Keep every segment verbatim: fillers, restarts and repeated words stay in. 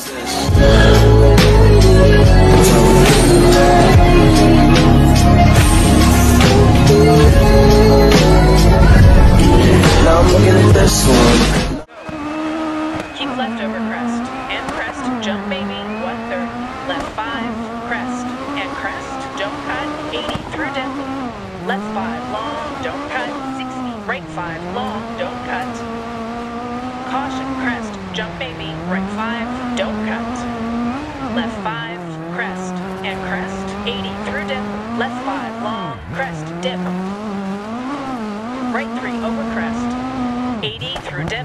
Now I'm looking at this one. Keep left over crest and crest, jump baby, one thirty. Left five, crest and crest, don't cut, eighty through dip. Left five, long, don't cut, sixty. Right five, long, don't cut. Caution, crest, jump baby, right five, don't cut. Left five, crest and crest, eighty through dip. Left five, long, crest, dip. Right three over crest, eighty through dip.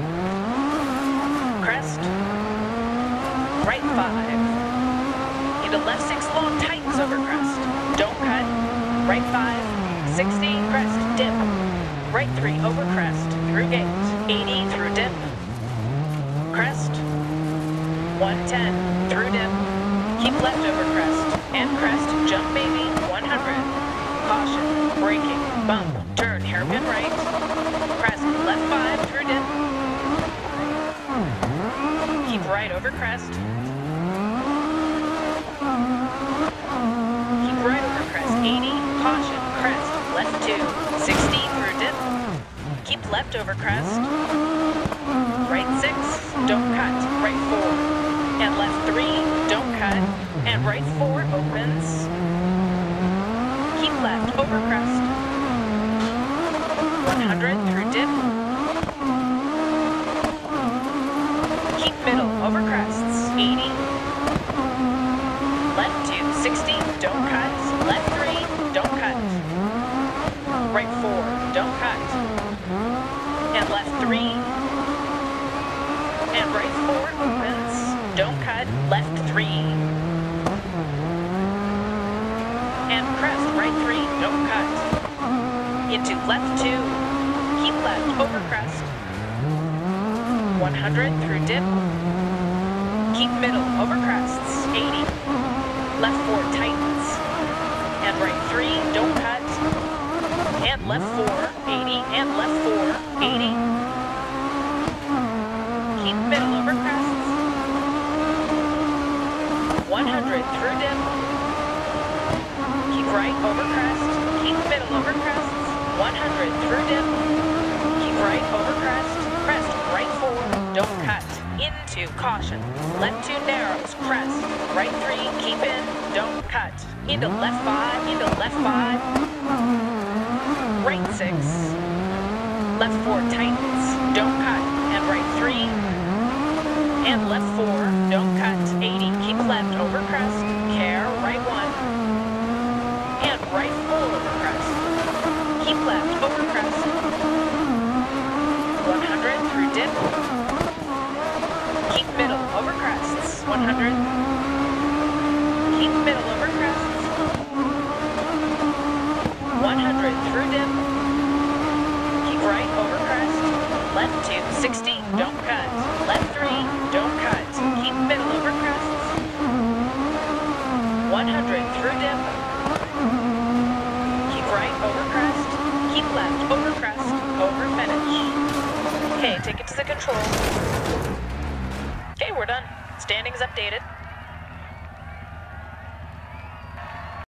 Crest, right five. Into left six long, tightens over crest. Don't cut. Right five, sixty, crest, dip. Right three over crest, through gate, eighty through dip. Crest, one ten, through dip. Keep left over crest, and crest, jump baby, one hundred. Caution, braking, bump, turn, hairpin right. Crest, left five, through dip. Keep right over crest. Keep right over crest, eighty. Caution, crest, left two, sixty through dip. Keep left over crest. Right six, don't cut. Right four, and left three, don't cut. And right four opens. Keep left over crest. one hundred through dip. Keep middle over crests, eighty. Left two, sixty, don't cut. Left three, don't cut. Right four, don't cut. And left three. And right four opens, don't cut. Left three. And crest, right three, don't cut. Into left two. Keep left over crest. one hundred through dip. Keep middle over crests, eighty. Left four tightens. And right three, don't cut. And left four, eighty. And left four, eighty. Keep middle over crests. one hundred through dip. Keep right over crest. Keep middle over crests. one hundred through dip. Keep right over crest. Crest, right four, don't cut. Into caution. Left two narrows, crest. Right three, keep in, don't cut. Into left five, into left five. Right six. Left four tightens, don't cut. And right three. And left four, don't cut. eighty, keep left over crest. Care, right one. And right full over crest. Keep left over crest. one hundred through dip. Keep middle over crests. one hundred. Keep middle over crests. one hundred through dip. Keep right over crest. Left two, sixty, don't cut. Left three, don't cut. Keep middle over crests. one hundred through dip. Keep right over crest. Keep left over crest. Over finish. Okay, take it to the control. Okay, we're done. Standings updated.